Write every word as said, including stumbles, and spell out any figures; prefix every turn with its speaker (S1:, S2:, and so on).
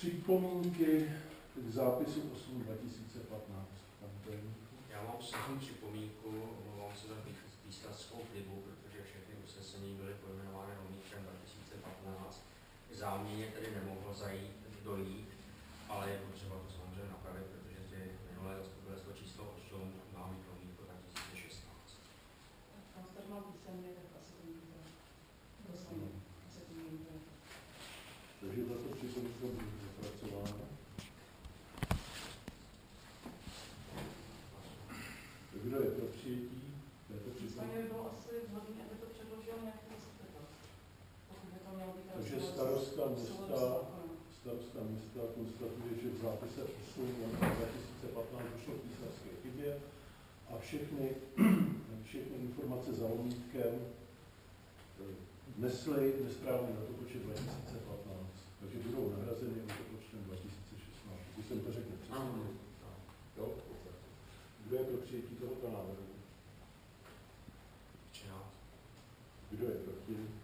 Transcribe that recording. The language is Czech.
S1: připomínky k zápisu osm dva tisíce patnáct.
S2: Já mám sedm připomínku, omlouvám se za písařskou chybu, protože všechny usnesení byly pojmenovány romíčkem dva tisíce patnáct. K záměně tedy nemohlo zajít, dojít, ale je potřeba to samozřejmě napravit, protože ty minulé zastupitelstvo číslo osm má mít romítko dva tisíce šestnáct.
S3: Tam to má písemně, tak asi to můžete dostanit.
S1: Takže tato připomínka bude zapracována. Kdo je pro přijetí této připomínky?
S3: by bylo asi vhodné, aby to předložil nějaký zastupitel. Pokud by to mělo být
S1: Takže starosta města, starosta města konstatuje, že v zápise osm dva tisíce patnáct došlo k písařské chybě a všechny, všechny informace za lomítkem nesly nesprávný datopočet dva tisíce patnáct, takže budou nahrazeny datopočtem dva tisíce šestnáct. Když jsem to řekl přesně. Jo? Kdo je pro přijetí tohoto návrhu?
S2: třináct.
S1: Kdo je proti?